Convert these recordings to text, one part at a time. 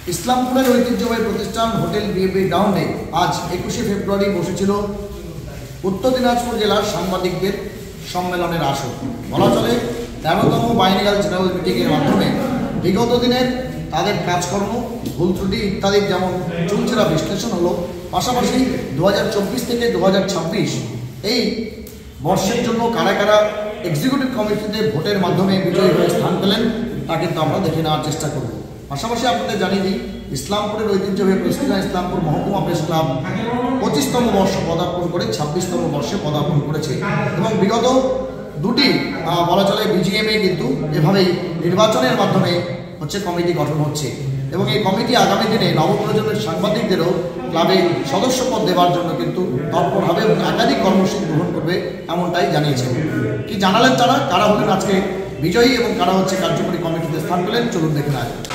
ইসলামপুরের ঐতিহ্যবাহী প্রতিষ্ঠান hotel BAP গ্রাউন্ডে আজ 21শে ফেব্রুয়ারি বসেছিল উত্তর দিনাজপুর জেলার সাংবাদিকদের সম্মেলনের আসর। বলা চলে 13তম বাইনারিয়াল জেনারেল মিটিংয়ের মাধ্যমে বিগত দিনের তাদের কাজকর্ম, ভুল ত্রুটি ইত্যাদির যেমন চুলচেরা বিশ্লেষণ হলো, পাশাপাশি 2024 থেকে 2026 এই বর্ষের জন্য কারা কারা এক্সিকিউটিভ কমিটিতে ভোটের মাধ্যমে বিজয়ী হয়ে স্থান পেলেন তা কিন্তু আমরা দেখে নেওয়ার চেষ্টা করব। পাশাপাশি আপনাদের জানিয়ে দিই, ইসলামপুরের ঐতিহ্যবাহী প্রেস ক্লাব ইসলামপুর মহকুমা প্রেস ক্লাব 25তম বর্ষ পদার্পণ করে 26তম বর্ষে পদার্পণ করেছে এবং বিগত দুটি বলা চলে বিজিএমএ কিন্তু এভাবেই নির্বাচনের মাধ্যমে কমিটি গঠন হচ্ছে এবং এই কমিটি আগামী দিনে নবপ্রজন্মের সাংবাদিকদেরও ক্লাবে সদস্যপদ দেওয়ার জন্য কিন্তু তৎপর হবে এবং একাধিক কর্মসূচি গ্রহণ করবে এমনটাই জানিয়েছেন। কি জানালেন তারা, কারা হলেন আজকে বিজয়ী এবং কারা হচ্ছে কার্যকরী কমিটিতে স্থান পেলেন, চলুন দেখে নেওয়া যাক।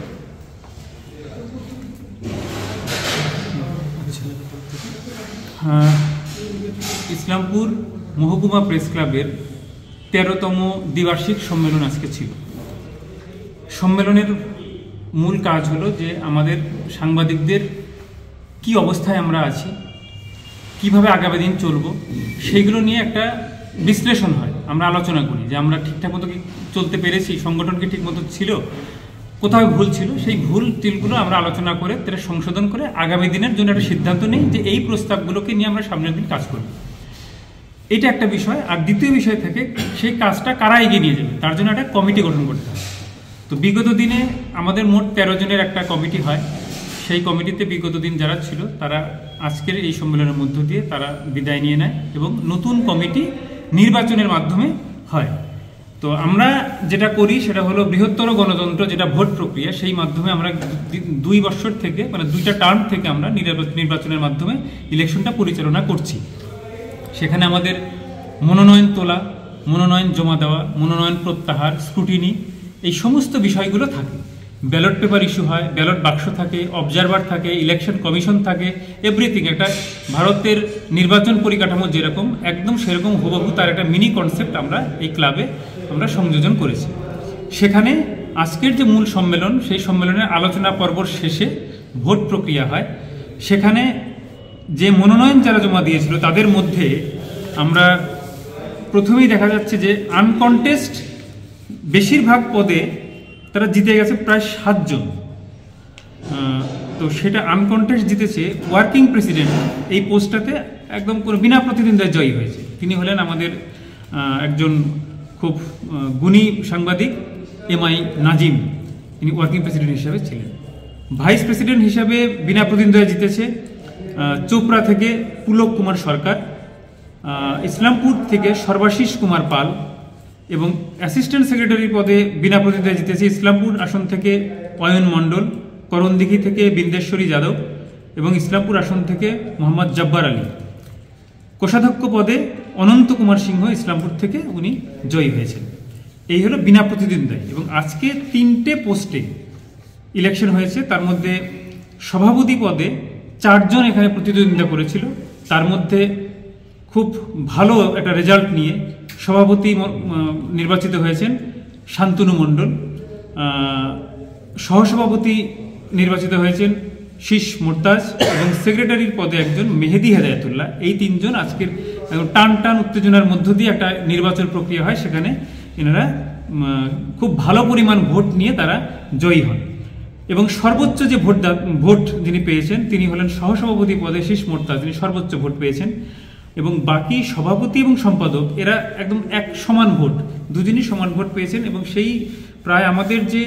ইসলামপুর মহকুমা প্রেস ক্লাবের 13তম দ্বিবার্ষিক সম্মেলন আজকে ছিল। সম্মেলনের মূল কাজ হলো যে আমাদের সাংবাদিকদের কি অবস্থায় আমরা আছি, কিভাবে আগামী দিন চলব, সেইগুলো নিয়ে একটা বিশ্লেষণ হয়। আমরা আলোচনা করি যে আমরা ঠিকঠাক মতো কি চলতে পেরেছি, সংগঠন কি ঠিক মতো ছিল, কোথাও ভুল ছিল, সেই ভুল ত্রুটিগুলো আমরা আলোচনা করে তারা সংশোধন করে আগামী দিনের জন্য একটা সিদ্ধান্ত নিই যে এই প্রস্তাবগুলোকে নিয়ে আমরা সামনের দিন কাজ করব। এটা একটা বিষয়। আর দ্বিতীয় বিষয় থেকে সেই কাজটা কারা এগিয়ে নিয়ে যাবে তার জন্য একটা কমিটি গঠন করতে হবে। তো বিগত দিনে আমাদের মোট 13 জনের একটা কমিটি হয়। সেই কমিটিতে বিগত দিন যারা ছিল তারা আজকের এই সম্মেলনের মধ্য দিয়ে তারা বিদায় নিয়ে নেয় এবং নতুন কমিটি নির্বাচনের মাধ্যমে হয়। তো আমরা যেটা করি সেটা হলো বৃহত্তর গণতন্ত্র, যেটা ভোট প্রক্রিয়া, সেই মাধ্যমে আমরা 2 বছর থেকে মানে 2টা টার্ম থেকে আমরা নির্বাচনের মাধ্যমে ইলেকশনটা পরিচালনা করছি। সেখানে আমাদের মনোনয়ন তোলা, মনোনয়ন জমা দেওয়া, মনোনয়ন প্রত্যাহার, স্ক্রুটিনি, এই সমস্ত বিষয়গুলো থাকে। ব্যালট পেপার ইস্যু হয়, ব্যালট বাক্স থাকে, অবজারভার থাকে, ইলেকশন কমিশন থাকে, এভরিথিং। একটা ভারতের নির্বাচন পরিকাঠামো যেরকম একদম সেরকম হুবহু তার একটা মিনি কনসেপ্ট আমরা এই ক্লাবে আমরা সংযোজন করেছি। সেখানে আজকের যে মূল সম্মেলন, সেই সম্মেলনের আলোচনা পর্ব শেষে ভোট প্রক্রিয়া হয়। সেখানে যে মনোনয়ন যারা জমা দিয়েছিল তাদের মধ্যে আমরা প্রথমেই দেখা যাচ্ছে যে আনকন্টেস্ট বেশিরভাগ পদে তারা জিতে গেছে প্রায় 7 জন। তো সেটা আনকন্টেস্ট জিতেছে ওয়ার্কিং প্রেসিডেন্ট, এই পোস্টটাতে একদম কোনো বিনা প্রতিদ্বন্দ্বিতায় জয়ী হয়েছে। তিনি হলেন আমাদের একজন খুব গুণী সাংবাদিক এমআই নাজিম, তিনি ওয়ার্কিং প্রেসিডেন্ট হিসাবে ছিলেন। ভাইস প্রেসিডেন্ট হিসাবে বিনা প্রতিদ্বন্দ্বিতায় জিতেছে চোপড়া থেকে পুলক কুমার সরকার, ইসলামপুর থেকে সর্বাশিস কুমার পাল এবং অ্যাসিস্ট্যান্ট সেক্রেটারি পদে বিনা প্রতিদ্বন্দ্বিতায় জিতেছে ইসলামপুর আসন থেকে অয়ন মণ্ডল, করণদিঘি থেকে বিন্দেশ্বরী যাদব এবং ইসলামপুর আসন থেকে মোহাম্মদ জব্বার আলী। কোষাধ্যক্ষ পদে অনন্ত কুমার সিংহ ইসলামপুর থেকে উনি জয়ী হয়েছেন। এই হলো বিনা প্রতিদ্বন্দ্বিতায়। এবং আজকে 3টে পোস্টে ইলেকশন হয়েছে। তার মধ্যে সভাপতি পদে 4 জন এখানে প্রতিদ্বন্দ্বিতা করেছিল। তার মধ্যে খুব ভালো একটা রেজাল্ট নিয়ে সভাপতি নির্বাচিত হয়েছেন শান্তনু মণ্ডল, সহসভাপতি নির্বাচিত হয়েছেন শীষ মোর্তাজ এবং সেক্রেটারির পদে একজন মেহেদি হেদায়তুল্লাহ। এই 3 জন আজকের টান উত্তেজনার মধ্য দিয়ে একটা নির্বাচন প্রক্রিয়া হয়। সেখানে এনারা খুব ভালো পরিমাণ ভোট নিয়ে তারা জয়ী হন এবং সর্বোচ্চ যে ভোট যিনি পেয়েছেন তিনি হলেন সহসভাপতি পদে শীষ মোর্তাজ, যিনি সর্বোচ্চ ভোট পেয়েছেন। এবং বাকি সভাপতি এবং সম্পাদক এরা একদম এক সমান ভোট, দুজনই সমান ভোট পেয়েছেন। এবং সেই প্রায় আমাদের যে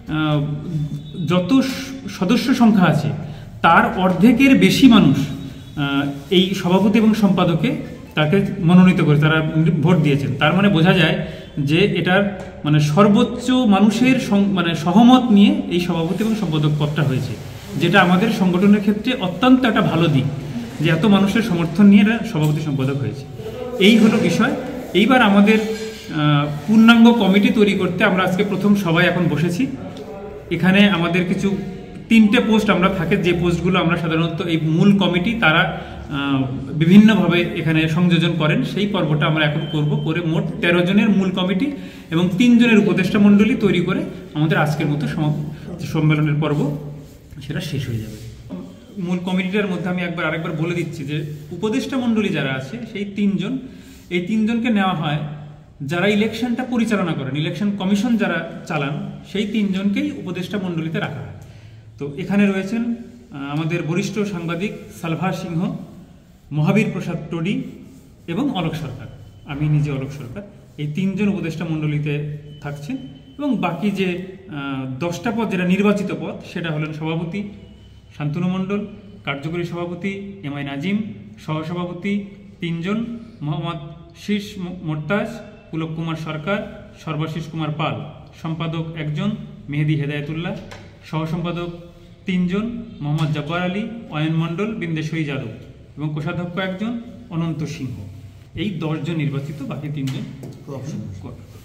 যত সদস্য সংখ্যা আছে তার অর্ধেকের বেশি মানুষ এই সভাপতি এবং সম্পাদকে তাকে মনোনীত করে তারা ভোট দিয়েছেন। তার মানে বোঝা যায় যে এটার মানে সর্বোচ্চ মানুষের মানে সহমত নিয়ে এই সভাপতি এবং সম্পাদক পদটা হয়েছে, যেটা আমাদের সংগঠনের ক্ষেত্রে অত্যন্ত একটা ভালো দিক যে এত মানুষের সমর্থন নিয়ে এরা সভাপতি সম্পাদক হয়েছে। এই হলো বিষয়। এইবার আমাদের পূর্ণাঙ্গ কমিটি তৈরি করতে আমরা আজকে প্রথম সবাই এখন বসেছি। এখানে আমাদের কিছু 3টে পোস্ট আমরা থাকে, যে পোস্টগুলো আমরা সাধারণত এই মূল কমিটি তারা বিভিন্নভাবে এখানে সংযোজন করেন, সেই পর্বটা আমরা এখন করে মোট 13 জনের মূল কমিটি এবং 3 জনের উপদেষ্টা মণ্ডলী তৈরি করে আমাদের আজকের মতো সম্মেলনের পর্ব সেটা শেষ হয়ে যাবে। মূল কমিটিটার মধ্যে আমি আরেকবার বলে দিচ্ছি যে উপদেষ্টা মণ্ডলী যারা আছে সেই এই তিনজনকে নেওয়া হয় যারা ইলেকশনটা পরিচালনা করেন, ইলেকশন কমিশন যারা চালান, সেই তিনজনকেই উপদেষ্টা মণ্ডলীতে রাখা হয়। তো এখানে রয়েছেন আমাদের বরিষ্ঠ সাংবাদিক সালভার সিংহ, মহাবীর প্রসাদ টডি এবং অলোক সরকার, আমি নিজে অলোক সরকার, এই তিনজন উপদেষ্টা মণ্ডলীতে থাকছেন। এবং বাকি যে 10টা পদ যেটা নির্বাচিত পদ, সেটা হলেন সভাপতি শান্তনু মণ্ডল, কার্যকরী সভাপতি এমআই নাজিম, সহসভাপতি 3 জন মোহাম্মদ শীষ মোর্তাজ, পুলক কুমার সরকার, সর্বাশিস কুমার পাল, সম্পাদক 1 জন মেহেদি হেদায়েতুল্লাহ, সহসম্পাদক 3 জন মোহাম্মদ জব্বার আলী, অয়ন মণ্ডল, বিন্দেশ্বরী যাদব এবং কোষাধ্যক্ষ 1 জন অনন্ত সিংহ। এই 10 জন নির্বাচিত, বাকি 3 জন